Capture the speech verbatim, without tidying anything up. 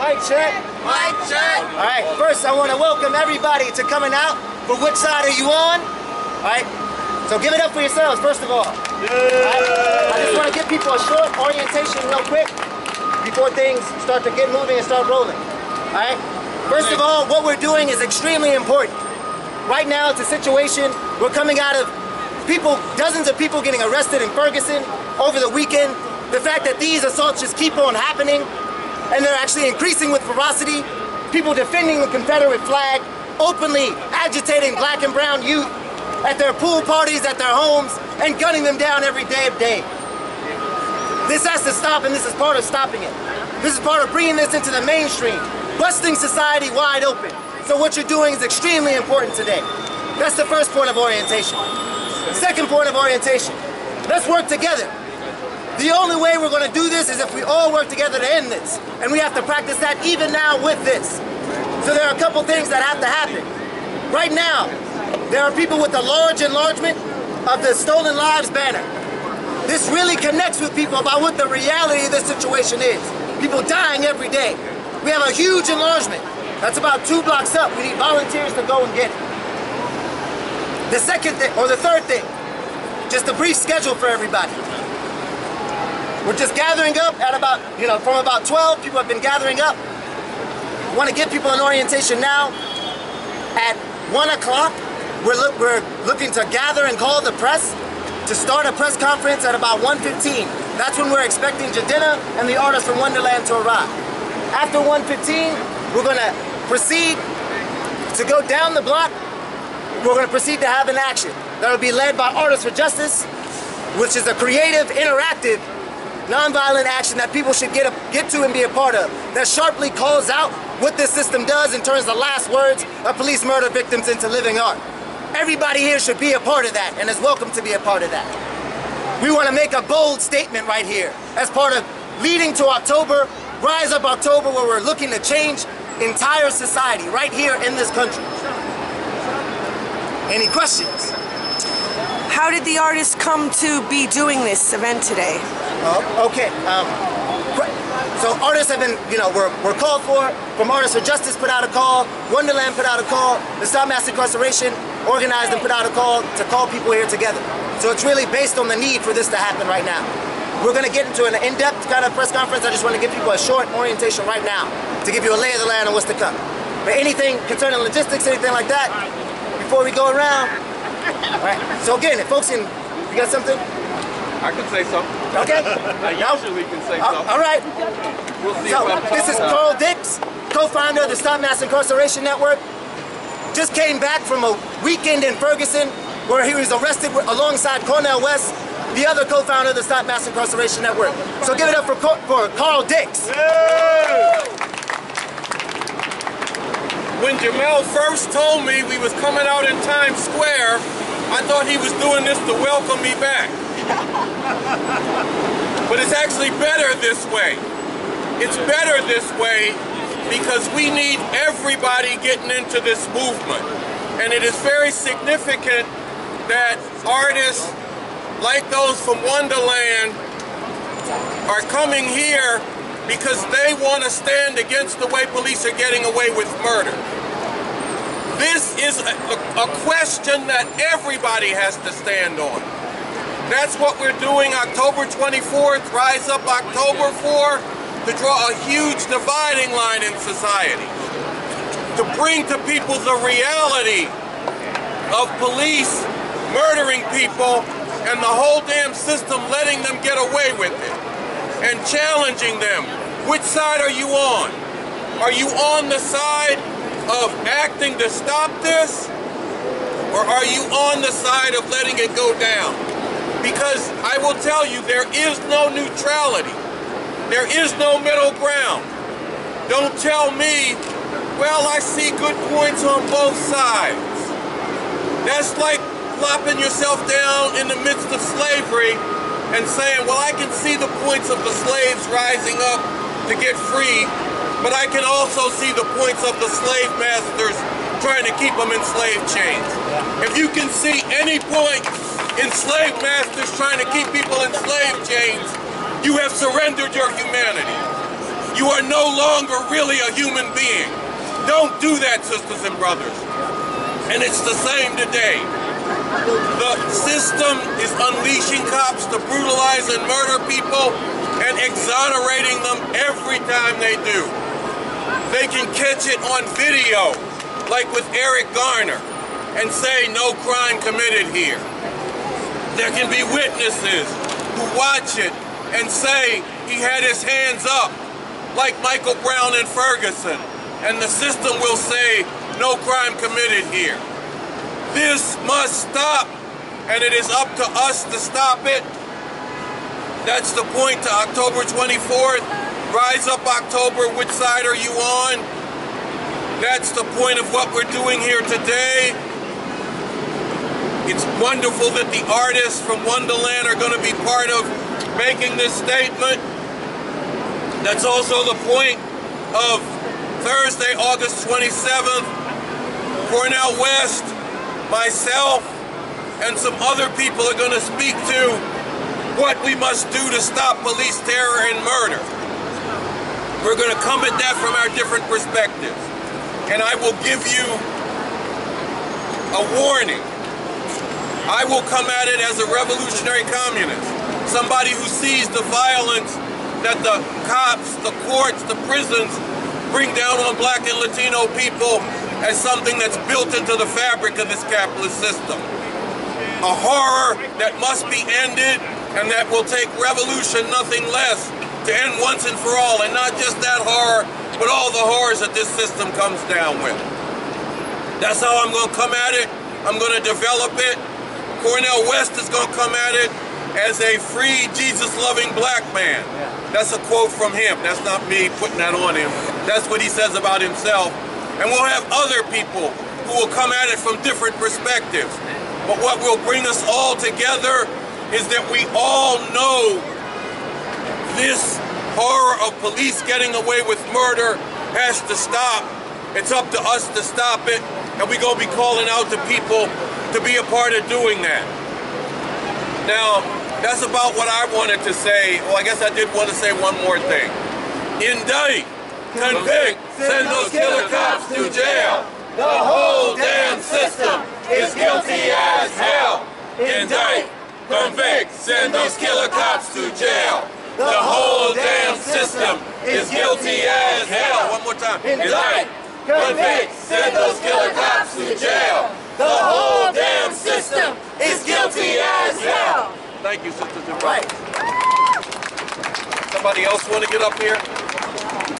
Mic check. Mic check. All right, first I want to welcome everybody to coming out. For which side are you on? All right, so give it up for yourselves, first of all. Yeah. Right? I just want to give people a short orientation real quick before things start to get moving and start rolling. All right, first of all, what we're doing is extremely important. Right now, it's a situation, we're coming out of people, dozens of people getting arrested in Ferguson over the weekend. The fact that these assaults just keep on happening, and they're actually increasing with ferocity. People defending the Confederate flag, openly agitating black and brown youth at their pool parties, at their homes, and gunning them down every day of day. This has to stop, and this is part of stopping it. This is part of bringing this into the mainstream, busting society wide open. So what you're doing is extremely important today. That's the first point of orientation. Second point of orientation, let's work together. The only way we're going to do this is if we all work together to end this. And we have to practice that even now with this. So there are a couple things that have to happen. Right now, there are people with a large enlargement of the Stolen Lives banner. This really connects with people about what the reality of this situation is. People dying every day. We have a huge enlargement. That's about two blocks up. We need volunteers to go and get it. The second thing, or the third thing, just a brief schedule for everybody. We're just gathering up at about, you know, from about twelve, people have been gathering up. We want to give people an orientation now. At one o'clock, we're, look, we're looking to gather and call the press to start a press conference at about one fifteen. That's when we're expecting Jadena and the artists from Wonderland to arrive. After one fifteen, we're going to proceed to go down the block. We're going to proceed to have an action that will be led by Artists for Justice, which is a creative, interactive, nonviolent action that people should get, a, get to and be a part of, that sharply calls out what this system does and turns the last words of police murder victims into living art. Everybody here should be a part of that and is welcome to be a part of that. We want to make a bold statement right here as part of leading to October, Rise Up October, where we're looking to change entire society right here in this country. Any questions? How did the artists come to be doing this event today? Uh, okay, um, so artists have been, you know, we're, we're called for, from Artists for Justice put out a call, Wonderland put out a call, the Stop Mass Incarceration organized and put out a call to call people here together. So it's really based on the need for this to happen right now. We're going to get into an in-depth kind of press conference. I just want to give people a short orientation right now to give you a lay of the land on what's to come. But anything concerning logistics, anything like that, before we go around. All right, so again, if folks in, you got something? I can say something. Okay. I usually can say uh, something. All right. We'll see So, if this is Carl Dix, co-founder of the Stop Mass Incarceration Network. Just came back from a weekend in Ferguson where he was arrested with, alongside Cornel West, the other co-founder of the Stop Mass Incarceration Network. So give it up for, for Carl Dix. Yeah. When Jamel first told me we was coming out in Times Square, I thought he was doing this to welcome me back. But it's actually better this way. It's better this way because we need everybody getting into this movement. And it is very significant that artists like those from Wonderland are coming here because they want to stand against the way police are getting away with murder. This is a, a question that everybody has to stand on. That's what we're doing October twenty-fourth, Rise Up October for, to draw a huge dividing line in society. To bring to people the reality of police murdering people and the whole damn system letting them get away with it. And challenging them. Which side are you on? Are you on the side of acting to stop this? Or are you on the side of letting it go down? Because I will tell you, there is no neutrality. There is no middle ground. Don't tell me, well, I see good points on both sides. That's like plopping yourself down in the midst of slavery and saying, well, I can see the points of the slaves rising up to get free, but I can also see the points of the slave masters trying to keep them in slave chains. If you can see any point in slave masters trying to keep people in slave chains, you have surrendered your humanity. you are no longer really a human being. Don't do that, sisters and brothers. And it's the same today. The system is unleashing cops to brutalize and murder people and exonerating them every time they do. They can catch it on video, like with Eric Garner, and say no crime committed here. There can be witnesses who watch it and say he had his hands up, like Michael Brown and Ferguson, and the system will say no crime committed here. This must stop, and it is up to us to stop it. That's the point to October twenty-fourth. Rise Up October, which side are you on? That's the point of what we're doing here today. It's wonderful that the artists from Wonderland are going to be part of making this statement. That's also the point of Thursday, August twenty-seventh. Cornel West, myself, and some other people are going to speak to what we must do to stop police terror and murder. We're going to come at that from our different perspectives. And I will give you a warning. I will come at it as a revolutionary communist. Somebody who sees the violence that the cops, the courts, the prisons bring down on black and Latino people as something that's built into the fabric of this capitalist system. A horror that must be ended, and that will take revolution, nothing less, to end once and for all. And not just that horror, but all the horrors that this system comes down with. That's how I'm going to come at it. I'm going to develop it. Cornel West is going to come at it as a free, Jesus-loving black man. That's a quote from him. That's not me putting that on him. That's what he says about himself. And we'll have other people who will come at it from different perspectives. But what will bring us all together is that we all know this horror of police getting away with murder has to stop. It's up to us to stop it, and we're going to be calling out to people to be a part of doing that. Now, that's about what I wanted to say. Well, I guess I did want to say one more thing. Indict, convict, send those killer cops to jail. The whole damn system is guilty as hell. Indict, convict, send those killer cops to jail. The whole damn system is guilty as hell. One more time. Indict, convict, send those killer cops to jail. The whole damn system is guilty as hell. Thank you, sisters and brothers. Somebody else want to get up here?